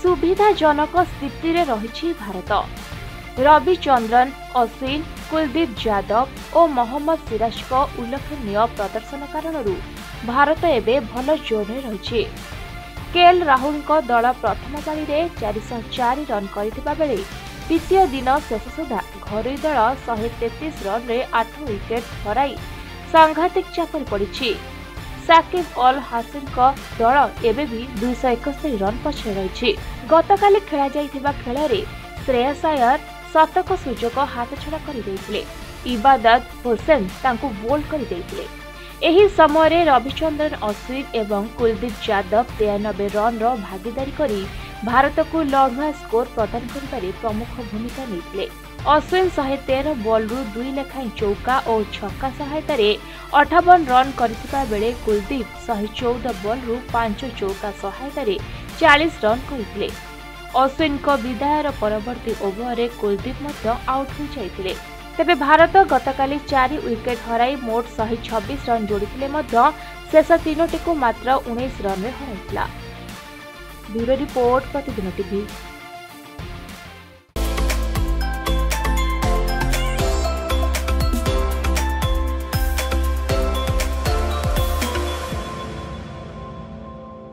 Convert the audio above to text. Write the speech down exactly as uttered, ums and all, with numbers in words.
सुविधाजनक स्थिति रे रहिछि भारत। रविचंद्रन अश्विन कुलदीप यादव और मोहम्मद सिराज को उल्लेखनीय प्रदर्शन कारण भारत एबे भल जोरे रही। केएल राहुल को दल प्रथम पारी रे चार सौ चार रन करथिबा बेले द्वितीय दिन शेष सुधा घरोई दल एक सौ तैंतीस रन रे आठ विकेट हराई सांघातिक चापर पड़ी। साकिब अल हासिन को दल एबे भी दो सौ इकहत्तर रन पछे रही। गतकाली खेला जाइथिबा खेल रे श्रेयस अय्यर शतक सुजोग हाथछड़ा कर इबादत हुसैन तांको बोल्ड कर देइथिले। एही समय रे रविचंद्रन अश्विन एवं कुलदीप यादव तिरानबे रन रो भागीदारी करी भारत को लड़ुआ स्कोर प्रदान करिबारे प्रमुख भूमिका निथिले। अश्विन एक सौ तेरह बॉल रु दुई लेखाई चौका और छक्का सहायता रे अट्ठावन रन करथिबा बेले कुलदीप एक सौ चौदह बॉल रु पांच चौका सहायता रे चालीस रन करथिले। अश्विन को विदायर परवर्ती ओवर रे कुलदीप मध्य आउट हो जाइथिले। तेबे भारत गतकाली चार विकेट हराई मोट एक सौ छब्बीस रन जोड़िथिले मध्य शेष तीनोटी को मात्र उन्नीस रन रे हराइथिला। Bureau report Pratidin TV.